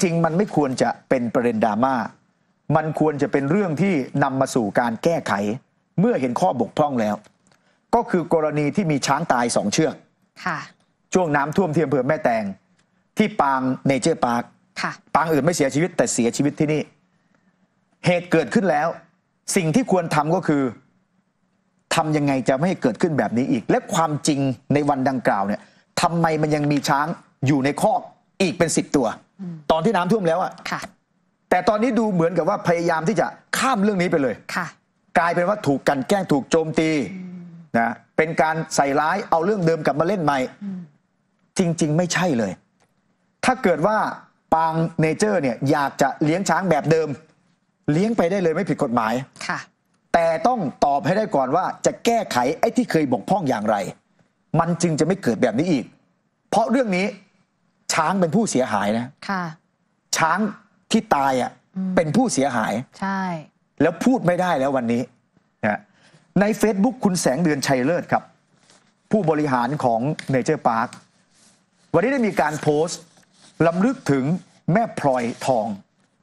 ริงๆมันไม่ควรจะเป็นประเด็นดราม่ามันควรจะเป็นเรื่องที่นำมาสู่การแก้ไขเมื่อเห็นข้อบกพร่องแล้วก็คือกรณีที่มีช้างตาย2 เชือกช่วงน้ำท่วมที่อำเภอแม่แตงที่ปางเนเจอร์พาร์คปางอื่นไม่เสียชีวิตแต่เสียชีวิตที่นี่เหตุเกิดขึ้นแล้วสิ่งที่ควรทำก็คือทำยังไงจะไม่ให้เกิดขึ้นแบบนี้อีกและความจริงในวันดังกล่าวเนี่ยทำไมมันยังมีช้างอยู่ในคอกอีกเป็น10 ตัวตอนที่น้ำท่วมแล้วอะแต่ตอนนี้ดูเหมือนกับว่าพยายามที่จะข้ามเรื่องนี้ไปเลยกลายเป็นว่าถูกกันแกล้งถูกโจมตีนะเป็นการใส่ร้ายเอาเรื่องเดิมกลับมาเล่นใหม่จริงๆไม่ใช่เลยถ้าเกิดว่าปางเนเจอร์เนี่ยอยากจะเลี้ยงช้างแบบเดิมเลี้ยงไปได้เลยไม่ผิดกฎหมายแต่ต้องตอบให้ได้ก่อนว่าจะแก้ไขไอ้ที่เคยบกพร่องอย่างไรมันจึงจะไม่เกิดแบบนี้อีกเพราะเรื่องนี้ช้างเป็นผู้เสียหายนะช้างที่ตายเป็นผู้เสียหายใช่แล้วพูดไม่ได้แล้ววันนี้นะใน Facebook คุณแสงเดือนชัยเลิศครับผู้บริหารของเนเจอร์พาร์ควันนี้ได้มีการโพสต์รำลึกถึงแม่พลอยทอง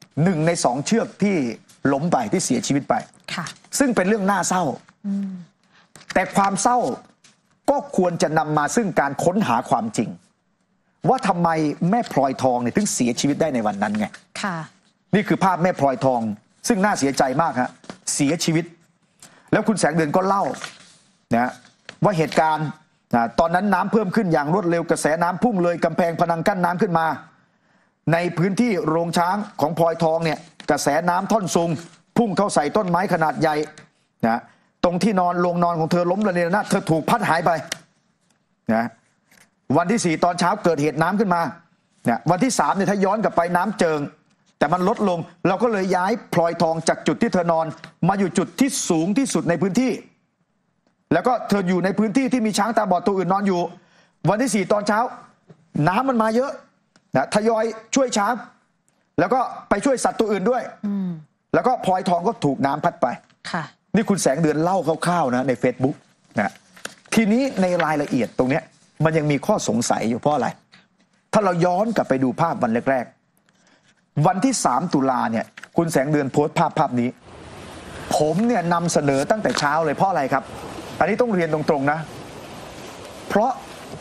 1 ใน 2 เชือกที่ล้มไปที่เสียชีวิตไปซึ่งเป็นเรื่องน่าเศร้าแต่ความเศร้าก็ควรจะนำมาซึ่งการค้นหาความจริงว่าทำไมแม่พลอยทองเนี่ยถึงเสียชีวิตได้ในวันนั้นไงนี่คือภาพแม่พลอยทองซึ่งน่าเสียใจมากฮะเสียชีวิตแล้วคุณแสงเดือนก็เล่านะว่าเหตุการณ์ตอนนั้นน้ำเพิ่มขึ้นอย่างรวดเร็วกระแสน้ำพุ่งเลยกำแพงพนังกั้นน้ำขึ้นมาในพื้นที่โรงช้างของพลอยทองเนี่ยกระแสน้ำท่อนซุงพุ่งเข้าใส่ต้นไม้ขนาดใหญ่นะตรงที่นอนโรงนอนของเธอล้มระเนระนาดเธอถูกพัดหายไปนะวันที่4ตอนเช้าเกิดเหตุน้ำขึ้นมาเนี่ยวันที่3เนี่ยถ้าย้อนกลับไปน้ำเจิงแต่มันลดลงเราก็เลยย้ายพลอยทองจากจุดที่เธอนอนมาอยู่จุดที่สูงที่สุดในพื้นที่แล้วก็เธออยู่ในพื้นที่ที่มีช้างตาบอดตัวอื่นนอนอยู่วันที่4ตอนเช้าน้ำมันมาเยอะนะทยอยช่วยช้างแล้วก็ไปช่วยสัตว์ตัวอื่นด้วยแล้วก็พลอยทองก็ถูกน้ำพัดไปนี่คุณแสงเดือนเล่าคร่าวๆนะใน Facebook นะทีนี้ในรายละเอียดตรงนี้มันยังมีข้อสงสัยอยู่เพราะอะไรถ้าเราย้อนกลับไปดูภาพวันแรกๆวันที่3 ตุลาเนี่ยคุณแสงเดือนโพสต์ภาพนี้ผมเนี่ยนำเสนอตั้งแต่เช้าเลยเพราะอะไรครับอันนี้ต้องเรียนตรงๆนะเพราะ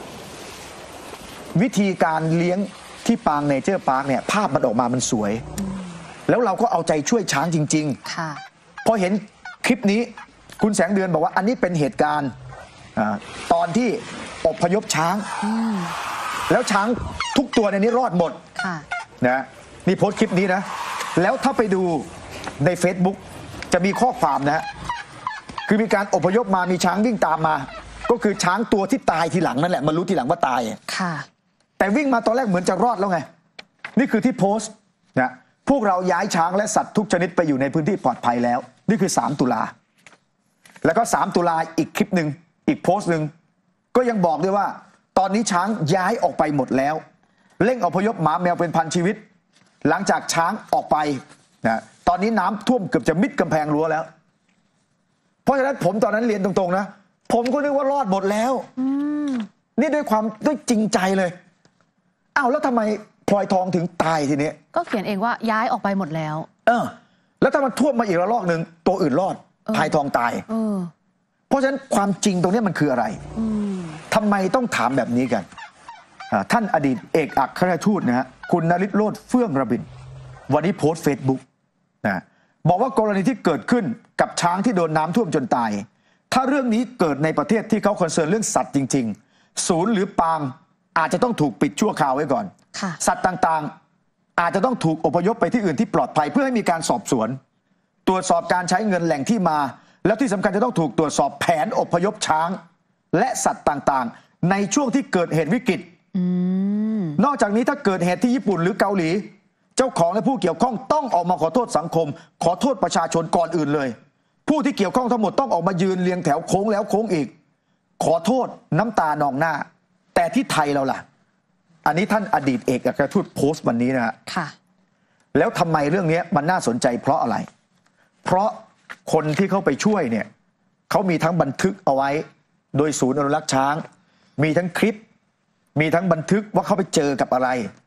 วิธีการเลี้ยงที่ปางเนเจอร์พาร์คเนี่ยภาพมันออกมามันสวยแล้วเราก็เอาใจช่วยช้างจริงๆพอเห็นคลิปนี้คุณแสงเดือนบอกว่าอันนี้เป็นเหตุการณ์ตอนที่อพยพช้างแล้วช้างทุกตัวในนี้รอดหมดนะนี่โพสต์คลิปนี้นะแล้วถ้าไปดูใน Facebook จะมีข้อความนะคือมีการอพยพมามีช้างวิ่งตามมาก็คือช้างตัวที่ตายทีหลังนั่นแหละมารู้ทีหลังว่าตายแต่วิ่งมาตอนแรกเหมือนจะรอดแล้วไงนี่คือที่โพสต์นะพวกเราย้ายช้างและสัตว์ทุกชนิดไปอยู่ในพื้นที่ปลอดภัยแล้วนี่คือ3 ตุลาแล้วก็3 ตุลาอีกคลิปหนึ่งอีกโพสต์หนึ่งก็ยังบอกด้วยว่าตอนนี้ช้างย้ายออกไปหมดแล้วเร่งอพยพหมาแมวเป็นพันชีวิตหลังจากช้างออกไปนะตอนนี้น้ำท่วมเกือบจะมิดกำแพงรั้วแล้วเพราะฉะนั้นผมตอนนั้นเรียนตรงๆนะผมก็นึกว่ารอดหมดแล้วนี่ด้วยจริงใจเลยอ้าวแล้วทำไมพลอยทองถึงตายทีนี้ก็เขียนเองว่าย้ายออกไปหมดแล้วแล้วถ้ามันท่วมมาอีกระลอกหนึ่งตัวอื่นรอดพลายทองตายเพราะฉะนั้นความจริงตรงนี้มันคืออะไรทำไมต้องถามแบบนี้กันท่านอดีตเอกอัครราชทูตนะฮะคุณนฤทธิ์โรจน์เฟื่องระบินวันนี้โพสต์ Facebook นะบอกว่ากรณีที่เกิดขึ้นกับช้างที่โดนน้ำท่วมจนตายถ้าเรื่องนี้เกิดในประเทศที่เขาคอนเซิร์นเรื่องสัตว์จริงๆศูนย์หรือปางอาจจะต้องถูกปิดชั่วคราวไว้ก่อนสัตว์ต่างๆอาจจะต้องถูกอพยพไปที่อื่นที่ปลอดภัยเพื่อให้มีการสอบสวนตรวจสอบการใช้เงินแหล่งที่มาแล้วที่สำคัญจะต้องถูกตรวจสอบแผนอพยพช้างและสัตว์ต่างๆในช่วงที่เกิดเหตุวิกฤตนอกจากนี้ถ้าเกิดเหตุที่ญี่ปุ่นหรือเกาหลีเจ้าของและผู้เกี่ยวข้องต้องออกมาขอโทษสังคมขอโทษประชาชนก่อนอื่นเลยผู้ที่เกี่ยวข้องทั้งหมดต้องออกมายืนเรียงแถวโค้งแล้วโค้งอีกขอโทษน้ำตานองหน้าแต่ที่ไทยเราล่ะอันนี้ท่านอดีตเอกอัครราชทูตโพสต์วันนี้นะฮะแล้วทำไมเรื่องนี้มันน่าสนใจเพราะอะไรเพราะคนที่เขาไปช่วยเนี่ยเขามีทั้งบันทึกเอาไว้โดยศูนย์อนุรักษ์ช้างมีทั้งคลิปมีทั้งบันทึกว่าเขาไปเจอกับอะไร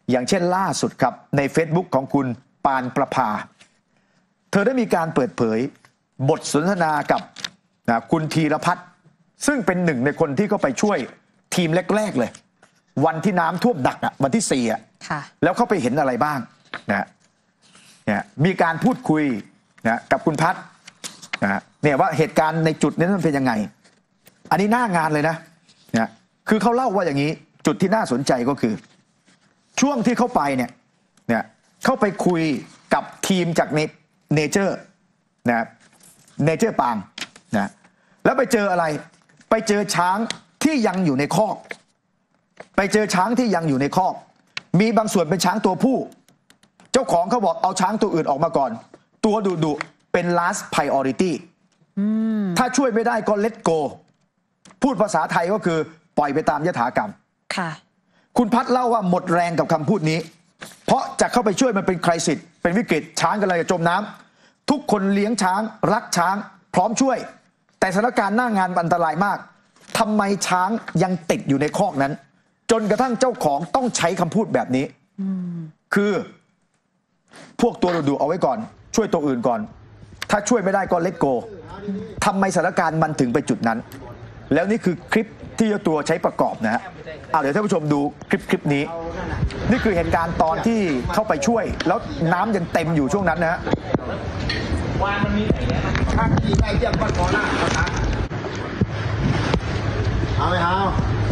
อย่างเช่นล่าสุดครับใน Facebook ของคุณปานประภาเธอได้มีการเปิดเผยบทสนทนากับคุณธีรพัฒน์ซึ่งเป็นหนึ่งในคนที่เข้าไปช่วยทีมแรกๆเลยวันที่น้ำท่วมหนักวันที่4แล้วเข้าไปเห็นอะไรบ้างนะมีการพูดคุยกับคุณพัฒน์เนี่ยว่าเหตุการณ์ในจุดนี้มันเป็นยังไงอันนี้หน้างานเลยนะคือเขาเล่าว่าอย่างนี้จุดที่น่าสนใจก็คือช่วงที่เข้าไปเนี่ยเข้าไปคุยกับทีมจากเนเจอร์เนเจอร์ปางแล้วไปเจออะไรไปเจอช้างที่ยังอยู่ในคอกไปเจอช้างที่ยังอยู่ในคอกมีบางส่วนเป็นช้างตัวผู้เจ้าของเขาบอกเอาช้างตัวอื่นออกมาก่อนตัวดุเป็น last priority ถ้าช่วยไม่ได้ก็ let go พูดภาษาไทยก็คือปล่อยไปตามยถากรรมคุณพัฒน์เล่าว่าหมดแรงกับคำพูดนี้เพราะจะเข้าไปช่วยมันเป็นไครซิสเป็นวิกฤตช้างกำลังจะจมน้ำทุกคนเลี้ยงช้างรักช้างพร้อมช่วยแต่สถานการณ์หน้างานอันตรายมากทำไมช้างยังติดอยู่ในคอกนั้นจนกระทั่งเจ้าของต้องใช้คำพูดแบบนี้คือพวกตัวดุเอาไว้ก่อนช่วยตัวอื่นก่อนถ้าช่วยไม่ได้ก็เลทโกทำไมสถานการณ์มันถึงไปจุดนั้นแล้วนี่คือคลิปที่เจ้าตัวใช้ประกอบนะฮะเดี๋ยวท่านผู้ชมดูคลิปนี้นี่คือเหตุการณ์ตอนที่เข้าไปช่วยแล้วน้ำยังเต็มอยู่ช่วงนั้นนะฮะวานมันมีไหนเนี่ยถ้าขี่ได้เยี่ยมก็ขอหน้าครับเอาไหมเอา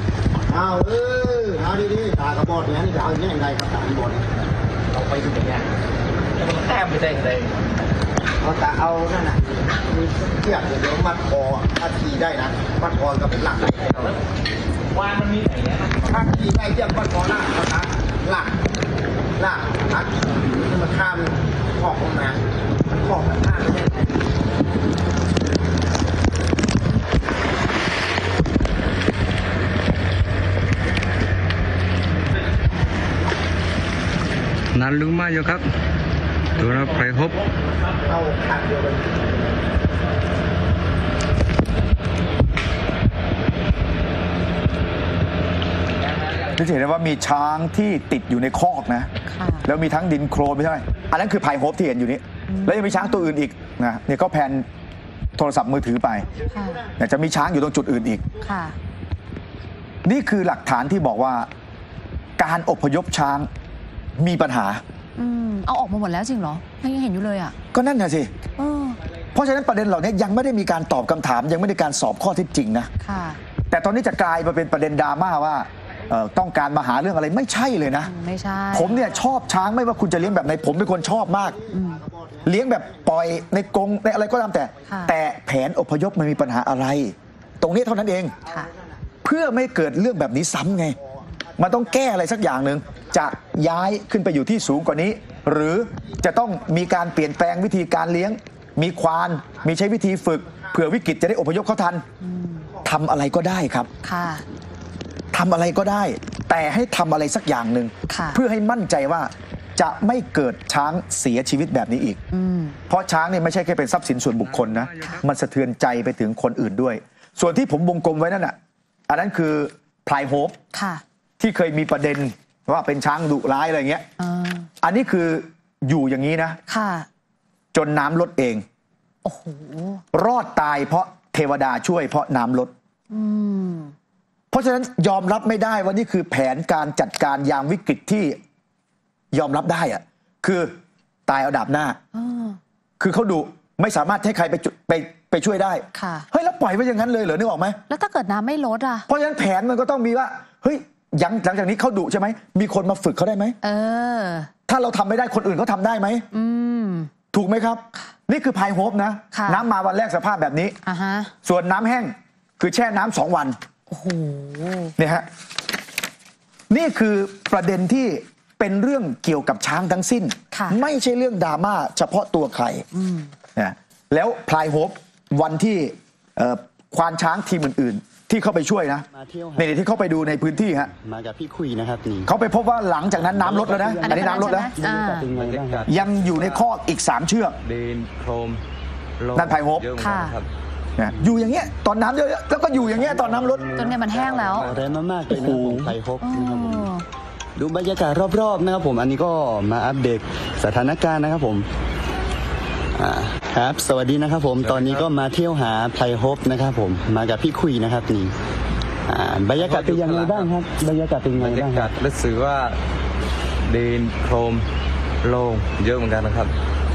เอาดีๆตากระบอกเนี่ยนี่จะเอาอย่างไรครับตากระบอกเนี่ยเราไปดูอย่างเงี้ยจะมันแต้มไปได้ยังไงเอาแต่เอานั่นน่ะมีเชือกเดี๋ยวมัดคอถ้าขี่ได้นะมัดคอก็เป็นหลักวานมันมีไหนเนี่ยถ้าขี่ได้เยี่ยมมัดคอหน้าครับหลักทักมันข้ามขอบลงมาขอบแบบหน้าไม่ได้นั้นรู้มาอยู่ครับตัวเราไปพบเอาขาดเดียวเลยจะเห็นได้ว่ามีช้างที่ติดอยู่ในคอกนะแล้วมีทั้งดินโครนไม่ใช่อันนั้นคือไพโฮปที่เห็นอยู่นี้แล้วยังมีช้างตัวอื่นอีกนะเนี่ยก็แพนโทรศัพท์มือถือไปเนี่ยจะมีช้างอยู่ตรงจุดอื่นอีกนี่คือหลักฐานที่บอกว่าการอพยพช้างมีปัญหาเอาออกมาหมดแล้วจริงเหรอยังเห็นอยู่เลยอ่ะก็นั่นน่ะสิเพราะฉะนั้นประเด็นเหล่านี้ยังไม่ได้มีการตอบคำถามยังไม่ได้การสอบข้อเท็จจริงนะแต่ตอนนี้จะกลายมาเป็นประเด็นดราม่าว่าต้องการมาหาเรื่องอะไรไม่ใช่เลยนะไม่ใช่ผมเนี่ยชอบช้างไม่ว่าคุณจะเลี้ยงแบบไหนผมเป็นคนชอบมากเลี้ยงแบบปล่อยในกรงในอะไรก็ตามแต่แผนอพยพมันมีปัญหาอะไรตรงนี้เท่านั้นเองเพื่อไม่เกิดเรื่องแบบนี้ซ้ำไงมันต้องแก้อะไรสักอย่างหนึ่งจะย้ายขึ้นไปอยู่ที่สูงกว่านี้หรือจะต้องมีการเปลี่ยนแปลงวิธีการเลี้ยงมีควานมีใช้วิธีฝึกเผื่อวิกฤตจะได้อพยพเขาทันทำอะไรก็ได้ครับทำอะไรก็ได้แต่ให้ทำอะไรสักอย่างหนึ่งเพื่อให้มั่นใจว่าจะไม่เกิดช้างเสียชีวิตแบบนี้อีกเพราะช้างเนี่ยไม่ใช่แค่เป็นทรัพย์สินส่วนบุคคลนะมันสะเทือนใจไปถึงคนอื่นด้วยส่วนที่ผมวงกลมไว้นั่นอ่ะอันนั้นคือพลายโฮปที่เคยมีประเด็นว่าเป็นช้างดุร้ายอะไรเงี้ยอันนี้คืออยู่อย่างนี้นะจนน้ำลดเองโอ้โหรอดตายเพราะเทวดาช่วยเพราะน้ำลดเพราะฉะนั้นยอมรับไม่ได้ว่านี่คือแผนการจัดการยามวิกฤตที่ยอมรับได้อะคือตายเอาดาบหน้าคือเขาดุไม่สามารถให้ใครไปช่วยได้เฮ้ยแล้วปล่อยไว้อย่างนั้นเลยเหรอนึกออกไหมแล้วถ้าเกิดน้ำไม่ลดอ่ะเพราะฉะนั้นแผนมันก็ต้องมีว่าเฮ้ยหลังจากนี้เขาดุใช่ไหมมีคนมาฝึกเขาได้ไหมถ้าเราทำไม่ได้คนอื่นเขาทำได้ไหมถูกไหมครับนี่คือพายโฮปนะน้ำมาวันแรกสภาพแบบนี้ส่วนน้ำแห้งคือแช่น้ำ2 วันโอ้โหเนี่ยฮะนี่คือประเด็นที่เป็นเรื่องเกี่ยวกับช้างทั้งสิ้นไม่ใช่เรื่องดราม่าเฉพาะตัวใครนะแล้วพลายโฮปวันที่ควานช้างทีมอื่นๆที่เข้าไปช่วยนะในที่เข้าไปดูในพื้นที่ฮะมากับพี่คุยนะครับนี่เขาไปพบว่าหลังจากนั้นน้ำลดแล้วนะอันนี้น้ำลดแล้วยังอยู่ในคอกอีก3 เชือกนั่นพลายโฮปอยู่อย่างเงี้ยตอนน้ำเยอะแล้วก็อยู่อย่างเงี้ยตอนน้ำลดจนเนี่ยมันแห้งแล้วแรงมากๆเลยนะของไพโฮปดูบรรยากาศรอบๆนะครับผมอันนี้ก็มาอัปเดตสถานการณ์นะครับผมครับสวัสดีนะครับผมตอนนี้ก็มาเที่ยวหาไพรฮบนะครับผมมากับพี่คุยนะครับนี่บรรยากาศเป็นยังไงบ้างครับบรรยากาศเป็นยังไงบ้างครับรู้สึกว่าดินโครมโล่งเยอะเหมือนกันนะครับ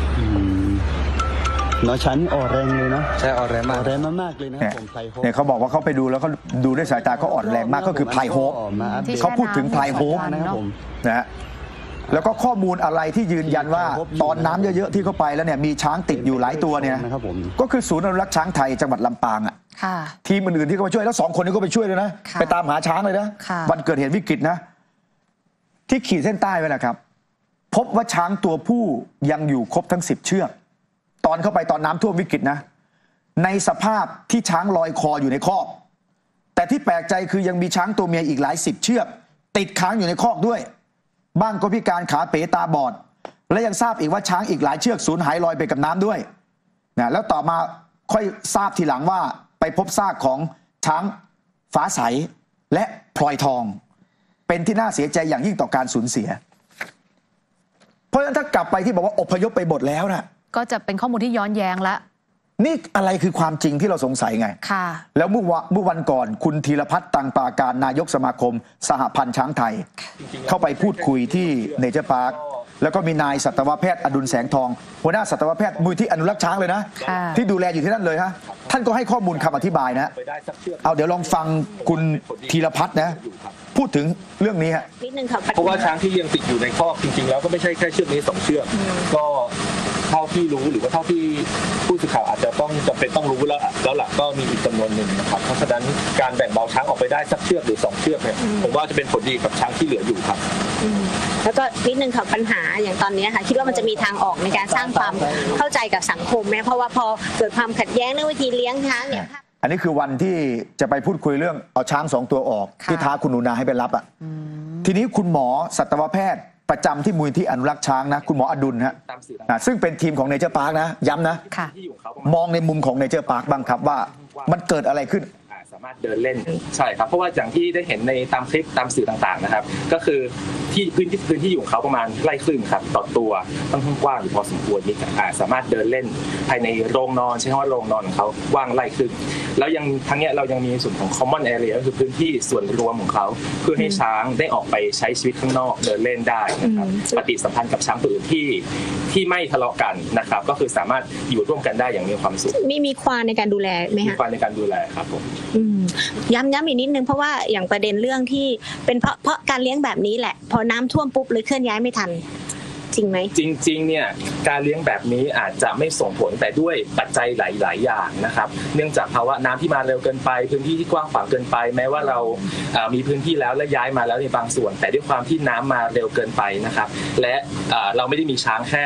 น้อยชั้นอ่อนแรงเลยนะใช่อ่อนแรงมากอ่อนแรงมากๆเลยนะครับผมไพรฮบเนี่ยเขาบอกว่าเขาไปดูแล้วเขาดูด้วยสายตาเขาอ่อนแรงมากก็คือไพรโฮป เขาพูดถึงไพรโฮปนะครับผมนะฮะแล้วก็ข้อมูลอะไรที่ยืนยันว่าตอนน้ำเยอะๆที่เขาไปแล้วเนี่ยมีช้างติดอยู่หลายตัวเนี่ยนะครับผมก็คือศูนย์อนุรักษ์ช้างไทยจังหวัดลำปางอ่ะค่ะทีมอื่นๆที่เขาไปช่วยแล้ว2 คนนี้ก็ไปช่วยเลยนะค่ะไปตามหาช้างเลยนะค่ะวันเกิดเหตุวิกฤตนะที่ขีดเส้นใต้ไว้นะครับ พบว่าช้างตัวผู้ยังอยู่ครบทั้ง10 เชือกตอนเข้าไปตอนน้ำท่วมวิกฤตนะในสภาพที่ช้างลอยคออยู่ในคอกแต่ที่แปลกใจคือยังมีช้างตัวเมียอีกหลาย10 เชือกติดค้างอยู่ในคอกด้วยบ้างก็พิการขาเป๋ตาบอดและยังทราบอีกว่าช้างอีกหลายเชือกสูญหายลอยไปกับน้ำด้วยนะแล้วต่อมาค่อยทราบทีหลังว่าไปพบซากของช้างฟ้าใสและพลอยทองเป็นที่น่าเสียใจอย่างยิ่งต่อการสูญเสียเพราะฉะนั้นถ้ากลับไปที่บอกว่าอพยพไปหมดแล้วนะก็จะเป็นข้อมูลที่ย้อนแย้งแล้วนี่อะไรคือความจริงที่เราสงสัยไงค่ะแล้วเมื่อวันก่อนคุณธีรพัฒน์ตังปาการนายกสมาคมสหพันธ์ช้างไทย เข้าไปพูดคุยที่เนเจอร์พาร์คแล้วก็มีนายสัตวแพทย์อดุลแสงทองหัวหน้าสัตวแพทย์มูลที่อนุรักษ์ช้างเลยนะค่ะที่ดูแลอยู่ที่นั่นเลยฮะท่านก็ให้ข้อมูลคำอธิบายนะเอาเดี๋ยวลองฟังคุณธีรพัฒน์นะพูดถึงเรื่องนี้ฮะนิดนึงค่ะเพราะว่าช้างที่ยังติดอยู่ในคอกจริงๆแล้วก็ไม่ใช่แค่เชือกนี้2 เชือกก็เท่าที่รู้หรือว่าเท่าที่ผู้สื่อข่าวอาจจะต้องจำเป็นต้องรู้แล้วหลักก็มีอีกจำนวนหนึ่งนะครับเพราะฉะนั้นการแบ่งเบาช้างออกไปได้สักเชือกหรือ2 เชือกเนี่ยผมว่าจะเป็นผลดีกับช้างที่เหลืออยู่ครับแล้วก็นิดนึงค่ะปัญหาอย่างตอนนี้ค่ะคิดว่ามันจะมีทางออกในการสร้างความเข้าใจกับสังคมไหมเพราะว่าพอเกิดความขัดแย้งเรื่องวิธีเลี้ยงช้างเนี่ยอันนี้คือวันที่จะไปพูดคุยเรื่องเอาช้าง2 ตัวออกค่ะที่ท้าคุณหนูนาให้ไปรับอ่ะทีนี้คุณหมอสัตวแพทย์ประจำที่มูลที่อนุรักษ์ช้างนะคุณหมออดุลฮะตามสื่อต่างซึ่งเป็นทีมของเนเจอร์พาร์คนะย้ำนะค่ะที่อยู่ของเขามองในมุมของเนเจอร์พาร์คบ้างครับว่ามันเกิดอะไรขึ้นสามารถเดินเล่นใช่ครับเพราะว่าอย่างที่ได้เห็นในตามคลิปตามสื่อต่างๆนะครับก็คือที่พื้นที่อยู่ของเขาประมาณไร่ครึ่งครับต่อตัวค่อนข้างกว้างอยู่พอสมควรมีสามารถเดินเล่นภายในโรงนอนใช้คำว่าโรงนอนของเขากว้างไร่ครึ่งแล้วยังทั้งเนี้ยเรายังมีส่วนของ common area ก็คือพื้นที่ส่วนรวมของเขาเพื่อให้ช้างได้ออกไปใช้ชีวิตข้างนอกเดินเล่นได้นะครับปฏิสัมพันธ์กับช้างตัวอื่นที่ไม่ทะเลาะกันนะครับก็คือสามารถอยู่ร่วมกันได้อย่างมีความสุขมีความในการดูแลไหมมีคะความในการดูแลครับผมย้ำอีกนิดนึงเพราะว่าอย่างประเด็นเรื่องที่เป็นเพราะการเลี้ยงแบบนี้แหละพอน้ำท่วมปุ๊บเลยเคลื่อนย้ายไม่ทันจริงไหมจริงๆเนี่ยการเลี้ยงแบบนี้อาจจะไม่ส่งผลแต่ด้วยปัจจัยหลายๆอย่างนะครับเนื่องจากภาวะน้ำที่มาเร็วเกินไปพื้นที่ที่กว้างขวางเกินไปแม้ว่าเรามีพื้นที่แล้วและย้ายมาแล้วในบางส่วน แต่ด้วยความที่น้ำมาเร็วเกินไปนะครับและเราไม่ได้มีช้างแค่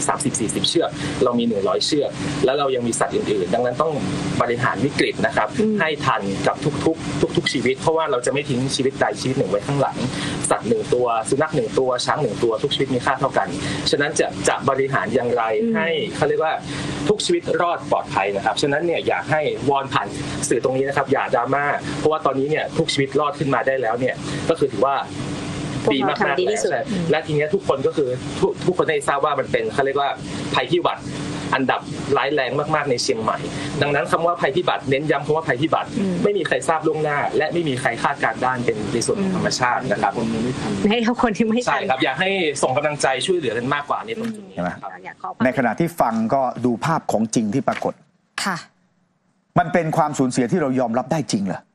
30-40 เชือกเรามี100 เชือกแล้วเรายังมีสัตว์อื่นๆดังนั้นต้องบริหารวิกฤตนะครับให้ทันกับทุกชีวิตเพราะว่าเราจะไม่ทิ้งชีวิตใดชีวิตหนึ่งไว้ข้างหลังสัตว์1 ตัวสุนัข1 ตัวช้าง1 ตัวทุกชีวิตมีค่าเท่ากันฉะนั้นจะบริหารอย่างไรให้เขาเรียกว่าทุกชีวิตรอดปลอดภัยนะครับฉะนั้นเนี่ยอยากให้วอนผ่านสื่อตรงนี้นะครับอย่าดราม่าเพราะว่าตอนนี้เนี่ยทุกชีวิตรอดขึ้นมาได้แล้วเนี่ยก็คือถือว่าดีมากๆแล้วและทีนี้ทุกคนก็คือทุกคนได้ทราบว่ามันเป็นเขาเรียกว่าภัยพิบัติอันดับร้ายแรงมากๆในเชียงใหม่ดังนั้นคำว่าภัยพิบัติเน้นย้ำคำว่าภัยพิบัติไม่มีใครทราบล่วงหน้าและไม่มีใครคาดการณ์ได้เป็นในส่วนของธรรมชาตินะครับให้เขาคนที่ไม่ทันใช่ครับอยากให้ส่งกำลังใจช่วยเหลือกันมากกว่าในตรงจุดนี้นะครับในขณะที่ฟังก็ดูภาพของจริงที่ปรากฏค่ะมันเป็นความสูญเสียที่เรายอมรับได้จริงเหรอ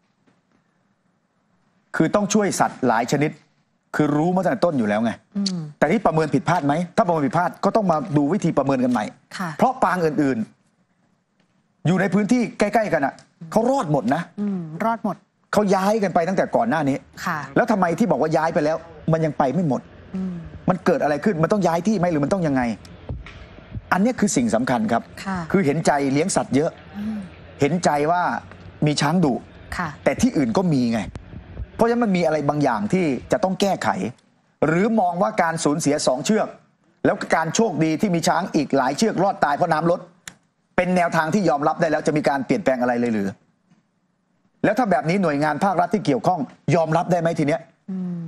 คือต้องช่วยสัตว์หลายชนิดคือรู้มาตั้งแต่ต้นอยู่แล้วไงแต่ที่ประเมินผิดพลาดไหมถ้าประเมินผิดพลาดก็ต้องมาดูวิธีประเมินกันใหม่ค่ะเพราะปางอื่นๆ อยู่ในพื้นที่ใกล้ๆกันอ่ะเขารอดหมดนะรอดหมดเขาย้ายกันไปตั้งแต่ก่อนหน้านี้ค่ะแล้วทำไมที่บอกว่าย้ายไปแล้ว มันยังไปไม่หมด มันเกิดอะไรขึ้นมันต้องย้ายที่ไหมหรือมันต้องยังไง อันนี้คือสิ่งสำคัญครับค่ะคือเห็นใจเลี้ยงสัตว์เยอะ เห็นใจว่ามีช้างดุค่ะแต่ที่อื่นก็มีไง เพราะฉะนั้นมันมีอะไรบางอย่างที่จะต้องแก้ไข หรือมองว่าการสูญเสีย2 เชือก แล้วการโชคดีที่มีช้างอีกหลายเชือกรอดตายเพราะน้ำลดเป็นแนวทางที่ยอมรับได้แล้วจะมีการเปลี่ยนแปลงอะไรเลยหรือแล้วถ้าแบบนี้หน่วยงานภาครัฐที่เกี่ยวข้องยอมรับได้ไหมทีเนี้ย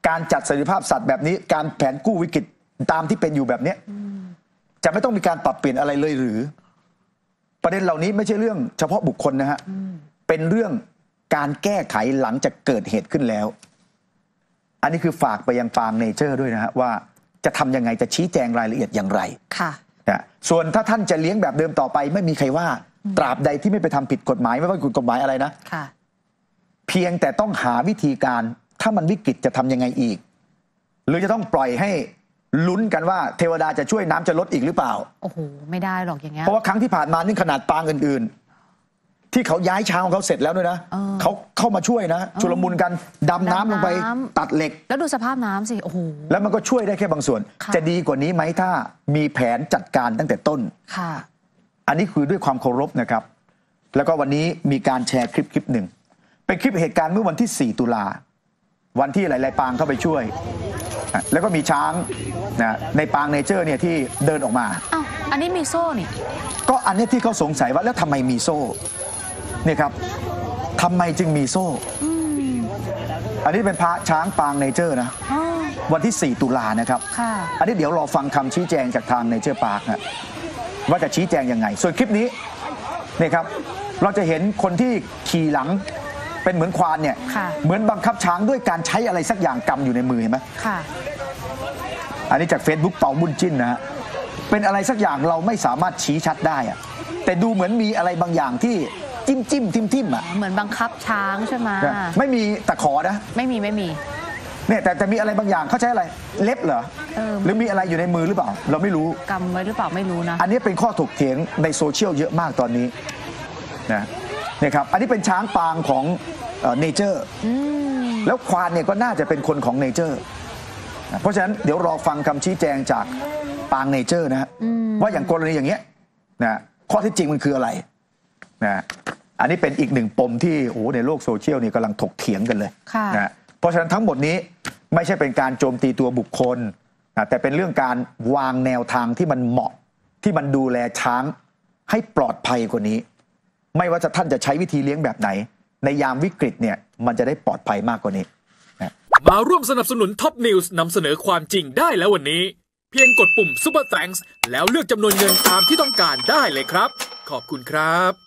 การจัดสวัสดิภาพสัตว์แบบนี้การแผนกู้วิกฤตตามที่เป็นอยู่แบบเนี้ยจะไม่ต้องมีการปรับเปลี่ยนอะไรเลยหรือประเด็นเหล่านี้ไม่ใช่เรื่องเฉพาะบุคคลนะฮะเป็นเรื่องการแก้ไขหลังจากเกิดเหตุขึ้นแล้วอันนี้คือฝากไปยังฟาร์มเนเจอร์ด้วยนะฮะว่าจะทำยังไงจะชี้แจงรายละเอียดอย่างไรค่ะส่วนถ้าท่านจะเลี้ยงแบบเดิมต่อไปไม่มีใครว่าตราบใดที่ไม่ไปทำผิดกฎหมายไม่ว่าผิดกฎหมายอะไรนะเพียงแต่ต้องหาวิธีการถ้ามันวิกฤตจะทำยังไงอีกหรือจะต้องปล่อยให้ลุ้นกันว่าเทวดาจะช่วยน้ำจะลดอีกหรือเปล่าโอ้โหไม่ได้หรอกอย่างเงี้ยเพราะว่าครั้งที่ผ่านมานี่ขนาดปางอื่นๆที่เขาย้ายช้างของเขาเสร็จแล้วด้วยนะเขาเข้ามาช่วยนะชุลมุนกันดำน้ำลงไปตัดเหล็กแล้วดูสภาพน้ำสิโอ้โหแล้วมันก็ช่วยได้แค่บางส่วนจะดีกว่านี้ไหมถ้ามีแผนจัดการตั้งแต่ต้นค่ะอันนี้คือด้วยความเคารพนะครับแล้วก็วันนี้มีการแชร์คลิปหนึ่งเป็นคลิปเหตุการณ์เมื่อวันที่4 ตุลาวันที่หลายๆปางเข้าไปช่วยแล้วก็มีช้างนะในปางเนเจอร์เนี่ยที่เดินออกมาอ้าวอันนี้มีโซ่นี่ก็อันนี้ที่เขาสงสัยว่าแล้วทำไมมีโซ่เนี่ยครับทำไมจึงมีโซ่อันนี้เป็นพระช้างปางเนเจอร์นะวันที่4 ตุลานะครับอันนี้เดี๋ยวรอฟังคำชี้แจงจากทางเนเจอร์ปาร์คนะว่าจะชี้แจงยังไงส่วนคลิปนี้นี่ครับเราจะเห็นคนที่ขี่หลังเป็นเหมือนควานเนี่ยเหมือนบังคับช้างด้วยการใช้อะไรสักอย่างกำอยู่ในมือเห็นไหมอันนี้จาก Facebook เป่าบุญจิ้นนะฮะเป็นอะไรสักอย่างเราไม่สามารถชี้ชัดได้อะแต่ดูเหมือนมีอะไรบางอย่างที่จิ้มทิ่มอ่ะเหมือนบังคับช้างใช่ไหมไม่มีตะขอนะไม่มีเนี่ยแต่จะมีอะไรบางอย่างเขาใช้อะไรเล็บเหรอหรือมีอะไรอยู่ในมือหรือเปล่าเราไม่รู้กำไว้หรือเปล่าไม่รู้นะอันนี้เป็นข้อถกเถียงในโซเชียลเยอะมากตอนนี้นะเนี่ยครับอันนี้เป็นช้างปางของเนเจอร์แล้วควานเนี่ยก็น่าจะเป็นคนของเนเจอร์เพราะฉะนั้นเดี๋ยวรอฟังคำชี้แจงจากปางเนเจอร์นะฮะว่าอย่างกรณีอย่างเงี้ยนะข้อเท็จจริงมันคืออะไรนะอันนี้เป็นอีกหนึ่งปมที่โอ้ในโลกโซเชียลนี่กำลังถกเถียงกันเลยนะเพราะฉะนั้นทั้งหมดนี้ไม่ใช่เป็นการโจมตีตัวบุคคลนะแต่เป็นเรื่องการวางแนวทางที่มันเหมาะที่มันดูแลช้างให้ปลอดภัยกว่านี้ไม่ว่าจะท่านจะใช้วิธีเลี้ยงแบบไหนในยามวิกฤตเนี่ยมันจะได้ปลอดภัยมากกว่านี้มาร่วมสนับสนุนท็อปนิวส์นำเสนอความจริงได้แล้ววันนี้เพียงกดปุ่ม Super Thanks แล้วเลือกจำนวนเงินตามที่ต้องการได้เลยครับขอบคุณครับ